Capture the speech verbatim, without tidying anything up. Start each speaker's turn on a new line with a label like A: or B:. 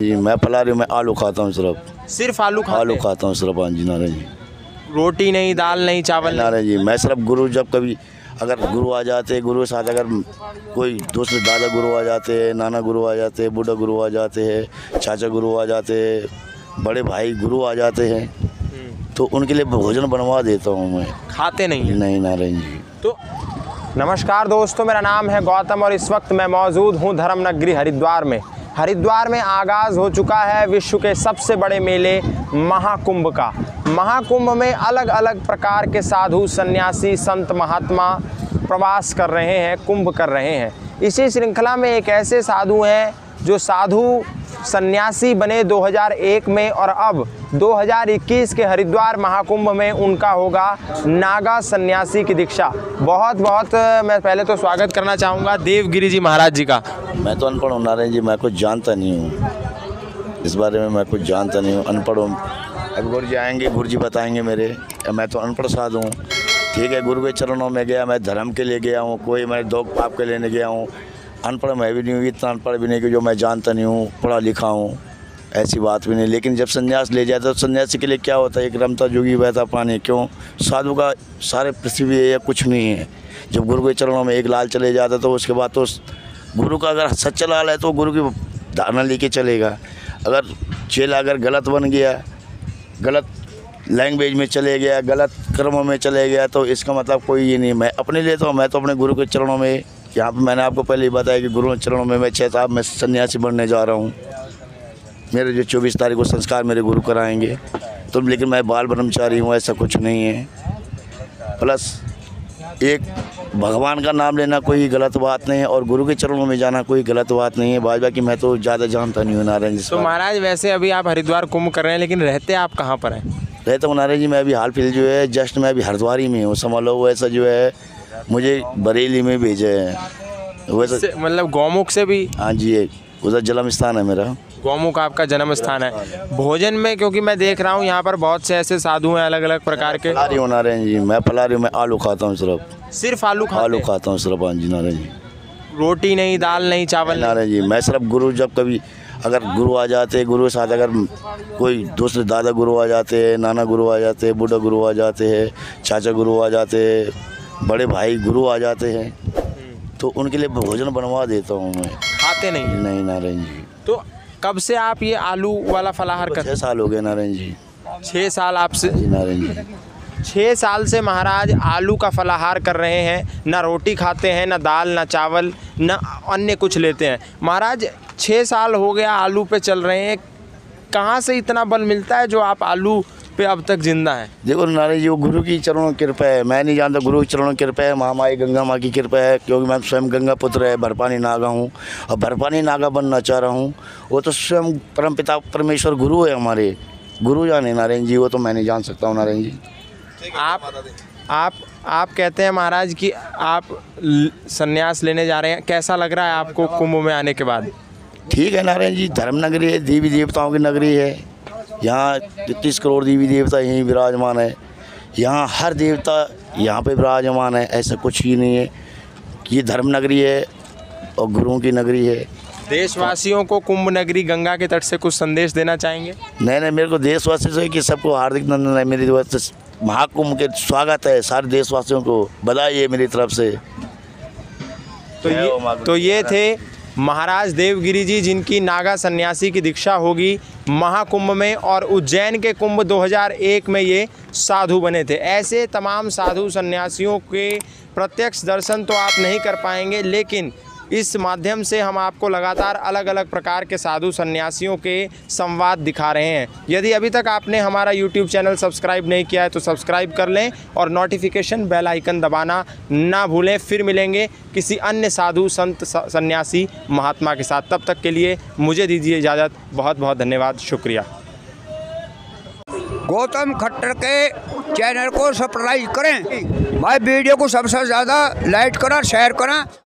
A: जी मैं फलारी में आलू खाता हूँ सिर्फ
B: सिर्फ आलू खाते
A: आलू
B: हैं?
A: खाता हूँ सिर्फ। हाँ जी नारायण जी।
B: रोटी नहीं, दाल नहीं, चावल
A: नारायण जी मैं सिर्फ गुरु, जब कभी अगर गुरु आ जाते, गुरु के साथ अगर कोई दूसरे दादा गुरु आ जाते हैं, नाना गुरु आ जाते हैं, बूढ़ा गुरु आ जाते हैं, चाचा गुरु आ जाते हैं, बड़े भाई गुरु आ जाते हैं, तो उनके लिए भोजन बनवा देता हूँ मैं।
B: खाते नहीं हैं?
A: नहीं नारायण जी।
B: तो नमस्कार दोस्तों, मेरा नाम है गौतम और इस वक्त मैं मौजूद हूँ धर्म नगरी हरिद्वार में। हरिद्वार में आगाज़ हो चुका है विश्व के सबसे बड़े मेले महाकुंभ का। महाकुंभ में अलग अलग प्रकार के साधु, सन्यासी, संत, महात्मा प्रवास कर रहे हैं, कुंभ कर रहे हैं। इसी श्रृंखला में एक ऐसे साधु हैं जो साधु सन्यासी बने दो हज़ार एक में और अब दो हज़ार इक्कीस के हरिद्वार महाकुंभ में उनका होगा नागा सन्यासी की दीक्षा। बहुत बहुत मैं पहले तो स्वागत करना चाहूँगा देवगिरी जी महाराज जी का।
A: मैं तो अनपढ़ हूँ नारायण जी, मैं कुछ जानता नहीं हूँ इस बारे में, मैं कुछ जानता नहीं हूँ, अनपढ़ हूँ। अब गुरु जी आएंगे, गुरु जी बताएंगे मेरे, मैं तो अनपढ़ साधु हूँ। ठीक है, गुरु के चरणों में गया, मैं धर्म के लिए गया हूँ, कोई मैं दो पाप के लेने गया हूँ। अनपढ़ मैं भी नहीं हूँ, इतना अनपढ़ भी नहीं कि जो मैं जानता नहीं हूँ, पढ़ा लिखा हूँ, ऐसी बात भी नहीं। लेकिन जब संन्यास ले जाता है तो सन्यासी के लिए क्या होता है, एक रमता जोगी बहता पानी। क्यों? साधु का सारे पृथ्वी है या कुछ नहीं है। जब गुरु के चरणों में एक लाल चले जाता तो उसके बाद तो गुरु का अगर सच्चा लाल है तो गुरु की धारणा लेके चलेगा। अगर चेला अगर गलत बन गया, गलत लैंग्वेज में चले गया, गलत कर्मों में चले गया, तो इसका मतलब कोई ये नहीं। मैं अपने लिए तो मैं तो अपने गुरु के चरणों में, यहाँ पे मैंने आपको पहले ही बताया कि गुरु के चरणों में मैं छः साहब मैं सन्यासी बनने जा रहा हूँ। मेरे जो चौबीस तारीख को संस्कार मेरे गुरु कराएंगे, तो लेकिन मैं बाल ब्रह्मचारी हूँ, ऐसा कुछ नहीं है। प्लस एक भगवान का नाम लेना कोई गलत बात नहीं है और गुरु के चरणों में जाना कोई गलत बात नहीं है। भाजपा की मैं तो ज़्यादा जानता नहीं हूँ नारायण जी।
B: तो महाराज वैसे अभी आप हरिद्वार कुंभ कर रहे हैं, लेकिन रहते आप कहाँ पर हैं?
A: रहता हूँ नारायण जी मैं अभी हाल फिलहाल जो है जस्ट मैं अभी हरिद्वार ही में हूँ, समझ लो। वैसा जो है मुझे बरेली में भेजे हैं, वैसे
B: मतलब गौमुख से भी?
A: हाँ जी, उधर जन्म स्थान है मेरा।
B: गौमुख आपका जन्म स्थान है। भोजन में क्योंकि मैं देख रहा हूँ यहाँ पर बहुत से ऐसे साधु हैं अलग अलग प्रकार के।
A: फलारी हूँ नारायण जी, मैं फलारी में आलू खाता हूँ सिर्फ
B: सिर्फ आलू खाते
A: आलू खाता हूँ सिर्फ। हाँ जी नारायण जी।
B: रोटी नहीं, दाल नहीं, चावल
A: नारायण जी मैं सिर्फ गुरु, जब कभी अगर गुरु आ जाते, गुरु के साथ अगर कोई दूसरे दादा गुरु आ जाते हैं, नाना गुरु आ जाते हैं, बूढ़ा गुरु आ जाते हैं, चाचा गुरु आ जाते हैं, बड़े भाई गुरु आ जाते हैं, तो उनके लिए भोजन बनवा देता हूँ मैं।
B: खाते नहीं?
A: नहीं नारायण जी।
B: तो कब से आप ये आलू वाला फलाहार कर?
A: छः साल हो गए नारायण जी।
B: छः साल आपसे?
A: जी नारायण जी।
B: छः साल से महाराज आलू का फलाहार कर रहे हैं। ना रोटी खाते हैं, ना दाल, ना चावल, ना अन्य कुछ लेते हैं। महाराज छः साल हो गया आलू पे चल रहे हैं, कहाँ से इतना बल मिलता है जो आप आलू पे अब तक जिंदा है?
A: देखो नारायण जी, वो गुरु की चरणों की कृपा है, मैं नहीं जानता। गुरु की चरणों की कृपा है, महामाई गंगा माँ की कृपा है, क्योंकि मैं स्वयं गंगा पुत्र है, भरपानी नागा हूँ और भरपानी नागा बनना चाह रहा हूँ। वो तो स्वयं परमपिता परमेश्वर गुरु है हमारे, गुरु जाने नारायण जी, वो तो मैं नहीं जान सकता हूँ नारायण जी।
B: आप आप आप कहते हैं महाराज कि आप संन्यास लेने जा रहे हैं, कैसा लग रहा है आपको कुंभ में आने के बाद? ठीक
A: है नारायण जी, धर्म नगरी है, देवी देवताओं की नगरी है। यहाँ तीस करोड़ देवी देवता यहीं विराजमान है, यहाँ हर देवता यहाँ पे विराजमान है। ऐसा कुछ ही नहीं है, ये धर्म नगरी है और गुरुओं की नगरी है।
B: देशवासियों को कुंभ नगरी गंगा के तट से कुछ संदेश देना चाहेंगे?
A: नहीं नहीं, मेरे को देशवासियों से कि सबको हार्दिक नंदन है, मेरी तरफ से महाकुंभ के स्वागत है, सारे देशवासियों को बधाई है मेरी तरफ से।
B: तो ये तो ये थे महाराज देवगिरी जी, जिनकी नागा सन्यासी की दीक्षा होगी महाकुंभ में, और उज्जैन के कुंभ दो हज़ार एक में ये साधु बने थे। ऐसे तमाम साधु सन्यासियों के प्रत्यक्ष दर्शन तो आप नहीं कर पाएंगे, लेकिन इस माध्यम से हम आपको लगातार अलग अलग प्रकार के साधु सन्यासियों के संवाद दिखा रहे हैं। यदि अभी तक आपने हमारा यूट्यूब चैनल सब्सक्राइब नहीं किया है तो सब्सक्राइब कर लें और नोटिफिकेशन बेल आइकन दबाना ना भूलें। फिर मिलेंगे किसी अन्य साधु संत सन्यासी महात्मा के साथ, तब तक के लिए मुझे दीजिए इजाज़त। बहुत बहुत धन्यवाद, शुक्रिया।
C: गौतम खट्टर के चैनल को सब्सक्राइब करें, भाई वीडियो को सबसे ज़्यादा लाइक करें, शेयर करें।